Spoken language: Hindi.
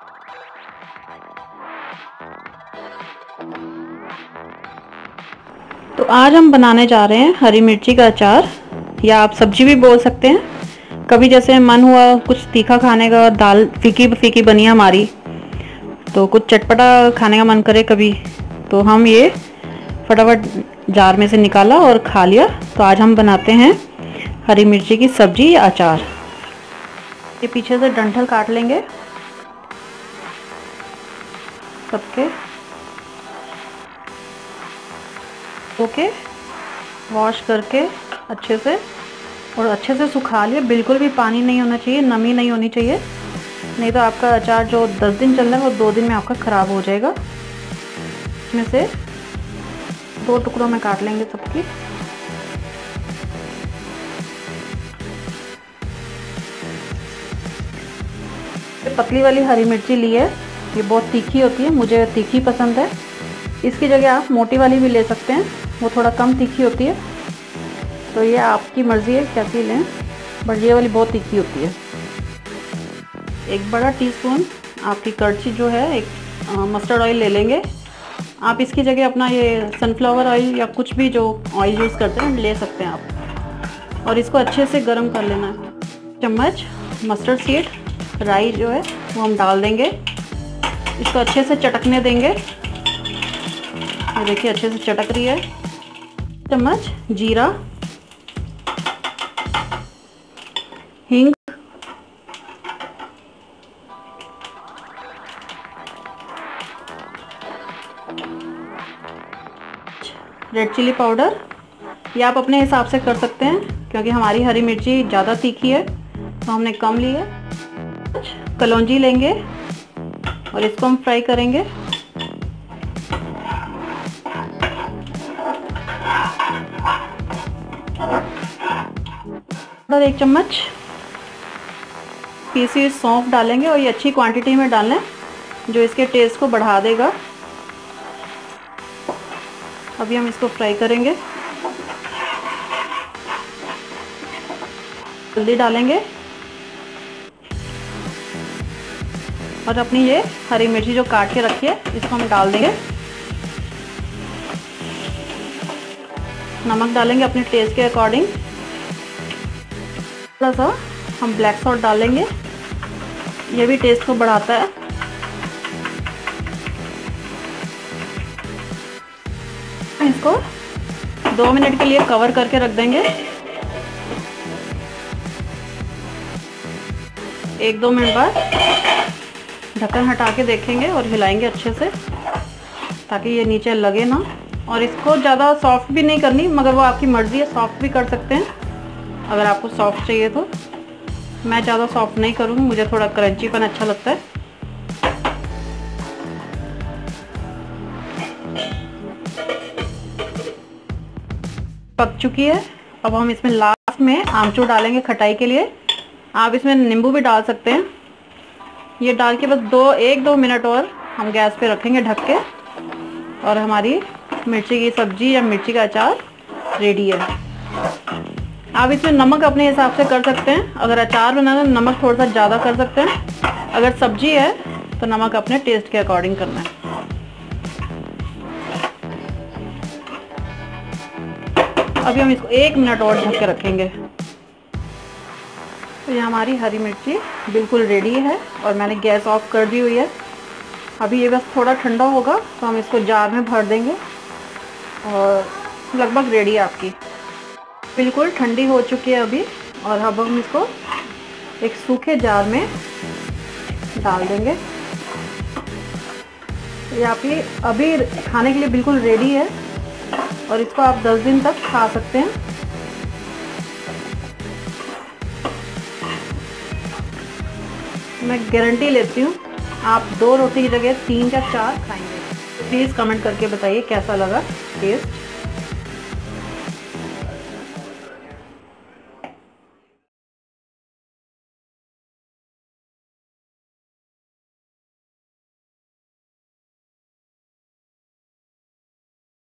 तो आज हम बनाने जा रहे हैं हरी मिर्ची का अचार, या आप सब्जी भी बोल सकते हैं। कभी जैसे मन हुआ कुछ तीखा खाने का, दाल फीकी फीकी बनी हमारी, तो कुछ चटपटा खाने का मन करे कभी, तो हम ये फटाफट जार में से निकाला और खा लिया। तो आज हम बनाते हैं हरी मिर्ची की सब्जी या अचार। ये पीछे से डंठल काट लेंगे सबके, ओके, वॉश करके अच्छे से और अच्छे से सुखा लिए। बिल्कुल भी पानी नहीं होना चाहिए, नमी नहीं होनी चाहिए, नहीं तो आपका अचार जो 10 दिन चल रहा है वो 2 दिन में आपका ख़राब हो जाएगा। इसमें से 2 टुकड़ों में काट लेंगे सबकी। पतली वाली हरी मिर्ची ली है, ये बहुत तीखी होती है, मुझे तीखी पसंद है। इसकी जगह आप मोटी वाली भी ले सकते हैं, वो थोड़ा कम तीखी होती है, तो ये आपकी मर्ज़ी है कैसी लें, बट ये वाली बहुत तीखी होती है। 1 बड़ा टीस्पून आपकी कड़छी जो है एक मस्टर्ड ऑयल ले लेंगे। आप इसकी जगह अपना ये सनफ्लावर ऑयल या कुछ भी जो ऑयल यूज़ करते हैं ले सकते हैं आप, और इसको अच्छे से गर्म कर लेना है। चम्मच मस्टर्ड सीड, राई जो है वो हम डाल देंगे, इसको अच्छे से चटकने देंगे। ये देखिए अच्छे से चटक रही है। चम्मच जीरा, हींग, रेड चिली पाउडर, ये आप अपने हिसाब से कर सकते हैं, क्योंकि हमारी हरी मिर्ची ज़्यादा तीखी है तो हमने कम ली है। कलौंजी लेंगे और इसको हम फ्राई करेंगे। और 1 चम्मच पीसी हुई सौंफ डालेंगे, और ये अच्छी क्वांटिटी में डालें जो इसके टेस्ट को बढ़ा देगा। अभी हम इसको फ्राई करेंगे। हल्दी डालेंगे और अपनी ये हरी मिर्ची जो काट के रखी है इसको हम डाल देंगे। नमक डालेंगे अपने टेस्ट के अकॉर्डिंग। थोड़ा सा हम ब्लैक सॉल्ट डालेंगे, ये भी टेस्ट को बढ़ाता है। इसको 2 मिनट के लिए कवर करके रख देंगे। 1-2 मिनट बाद ढक्कन हटा के देखेंगे और हिलाएंगे अच्छे से, ताकि ये नीचे लगे ना। और इसको ज़्यादा सॉफ्ट भी नहीं करनी, मगर वो आपकी मर्ज़ी है, सॉफ्ट भी कर सकते हैं अगर आपको सॉफ्ट चाहिए तो। मैं ज़्यादा सॉफ्ट नहीं करूँगी, मुझे थोड़ा क्रंचीपन अच्छा लगता है। पक चुकी है। अब हम इसमें लास्ट में आमचूर डालेंगे खटाई के लिए। आप इसमें नींबू भी डाल सकते हैं। ये डाल के बस 1-2 मिनट और हम गैस पे रखेंगे ढक के, और हमारी मिर्ची की सब्जी या मिर्ची का अचार रेडी है। आप इसमें नमक अपने हिसाब से कर सकते हैं। अगर अचार बनाना है नमक थोड़ा सा ज़्यादा कर सकते हैं, अगर सब्जी है तो नमक अपने टेस्ट के अकॉर्डिंग करना है। अभी हम इसको 1 मिनट और ढक के रखेंगे। तो ये हमारी हरी मिर्ची बिल्कुल रेडी है और मैंने गैस ऑफ कर दी हुई है। अभी ये बस थोड़ा ठंडा होगा तो हम इसको जार में भर देंगे, और लगभग रेडी है आपकी। बिल्कुल ठंडी हो चुकी है अभी, और अब हम इसको एक सूखे जार में डाल देंगे। ये आपकी अभी खाने के लिए बिल्कुल रेडी है, और इसको आप 10 दिन तक खा सकते हैं। मैं गारंटी लेती हूँ आप 2 रोटी की जगह 3 या 4 खाएंगे। प्लीज़ कमेंट करके बताइए कैसा लगा टेस्ट।